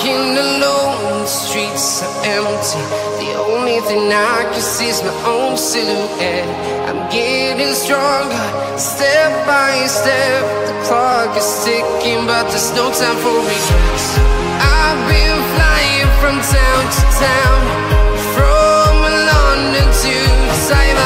walking alone, the streets are empty. The only thing I can see is my own silhouette. I'm getting stronger, step by step. The clock is ticking, but there's no time for regrets. I've been flying from town to town, from London to Taiwan.